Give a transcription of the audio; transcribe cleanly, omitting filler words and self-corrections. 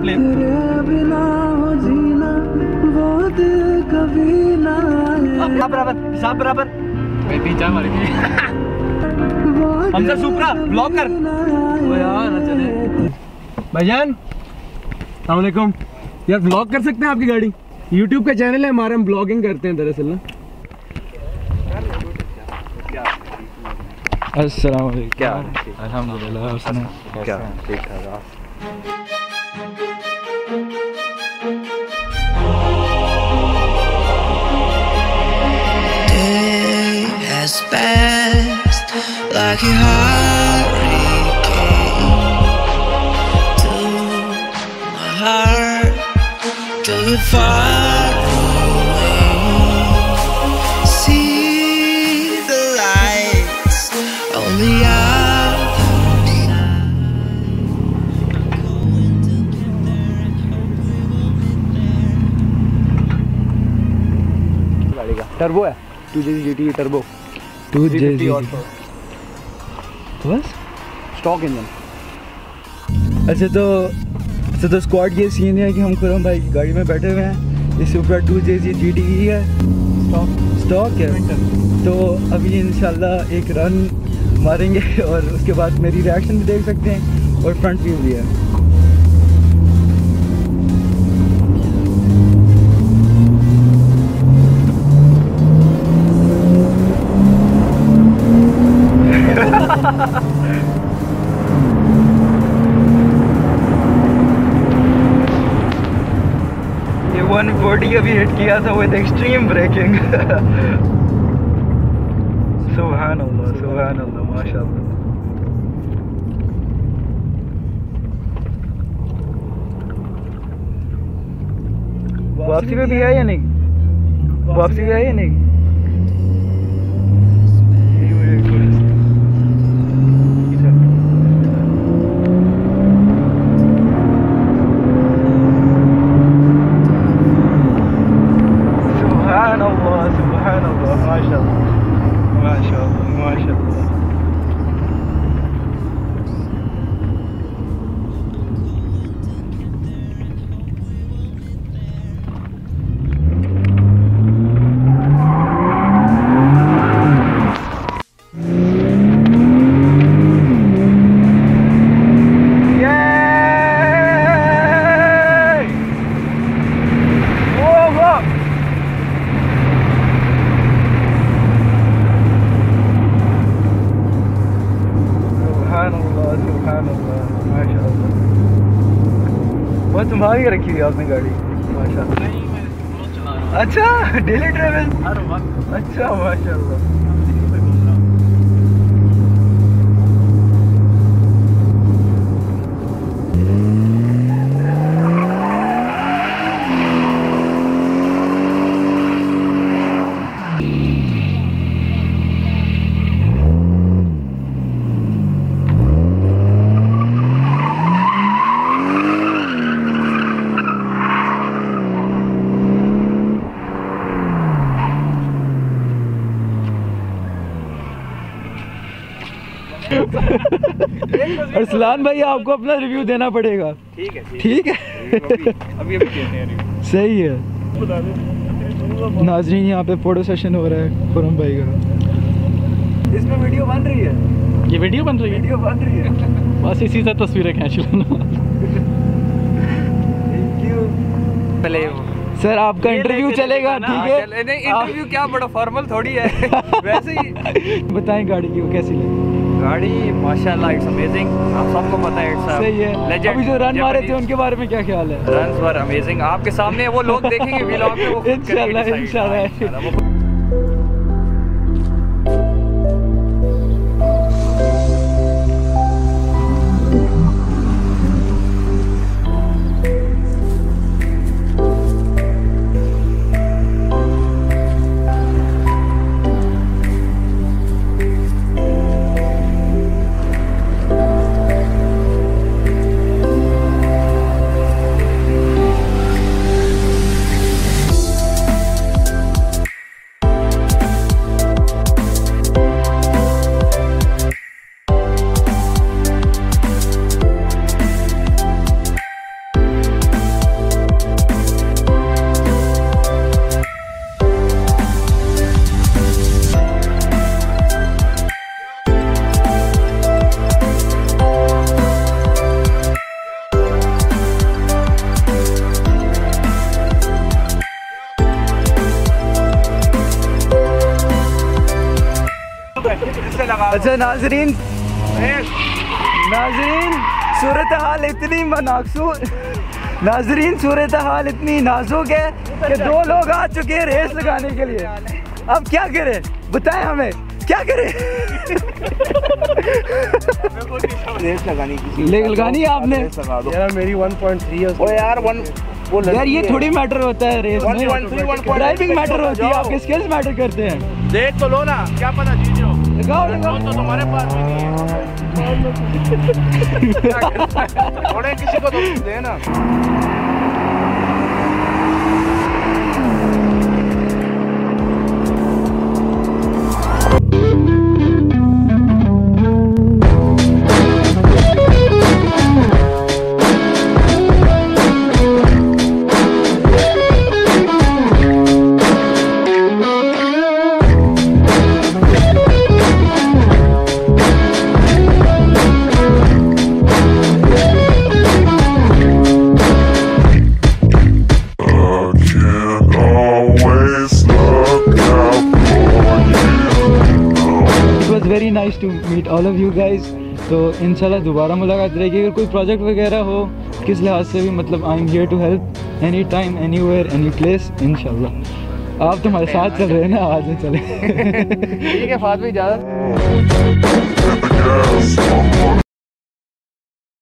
Play. बराबर बराबर हमसे सुपरा ब्लॉक कर ओ यार चले भाईजान अस्सलाम वालेकुम यार ब्लॉग कर सकते हैं आपकी गाड़ी? YouTube का चैनल है हमारा, हम ब्लॉगिंग करते हैं दरअसल ना। अस्सलाम वालेकुम। क्या अल्हम्दुलिल्लाह। क्या ठीक ठाक। Has passed like a hurricane to my heart, to be far away. See the lights on the other गाड़ी का टर्बो है 2JZ GT टर्बो 2JZ बस स्टॉक इंजन। अच्छा तो स्क्वाड ये सीन है कि हम खुरम भाई की गाड़ी में बैठे हुए हैं, इसके ऊपर 2JZ GT है, स्टॉक है। तो अभी इंशाल्लाह एक रन मारेंगे और उसके बाद मेरी रिएक्शन भी देख सकते हैं और फ्रंट व्यू भी है। ये 140 अभी हिट किया था विद एक्सट्रीम ब्रेकिंग। सुभान अल्लाह माशाअल्लाह। वापसी में भी है या नहीं? वापसी में है या नहीं? सुभान अल्लाह माशाअल्लाह। बहुत संभाल के रखी हुई आपने गाड़ी माशाअल्लाह। अच्छा डेली ट्रैवल। अच्छा माशाअल्लाह। अरसलान भाई आपको अपना रिव्यू देना पड़ेगा। ठीक है अभी देते हैं रिव्यू। सही है। नाजरीन यहाँ पे फोटो सेशन हो रहा है खुरम भाई का। इसमें वीडियो बन रही है। ये वीडियो बन रही है बस इसी से तस्वीरें खींच लेना। पहले सर आपका इंटरव्यू चलेगा ठीक है? नहीं इंटरव्यू क्या बड़ा फॉर्मल थोड़ी है वैसे ही। बताएं गाड़ी की वो कैसी लगी? गाड़ी माशाल्लाह इट्स अमेजिंग। आप सबको पता है इट्स सही है। अभी जो रन मारे थे उनके बारे में क्या ख्याल है? Runs were amazing. आपके सामने वो लोग देखेंगे व्लॉग में वो इंशाल्लाह। अच्छा नाजरीन सूरत हाल इतनी सूरत हाल इतनी नाजुक है कि 2 लोग आ चुके हैं रेस लगाने के लिए। अब क्या करें, बताएं हमें क्या करें। रेस लगानी लगानी आपने यार, मेरी 1.3 है। ओ यार यार ये थोड़ी मैटर होता है रेस में, ड्राइविंग मैटर होती है, आपके स्किल्स मैटर करते हैं। देख तो लो ना, क्या पता जीत जाओ। लगाओ तो तुम्हारे पास भी नहीं है। थोड़े किसी को तो दे ना। Very nice to meet all of you guys. तो इंशाल्लाह दोबारा मुलाकात रहेगी। अगर कोई प्रोजेक्ट वगैरह हो किस लिहाज से भी, मतलब I am here to help any time anywhere any place इंशाल्लाह। आप तुम्हारे साथ चल रहे हैं ना, आज में चले। ठीक है, फात भी ज़्यादा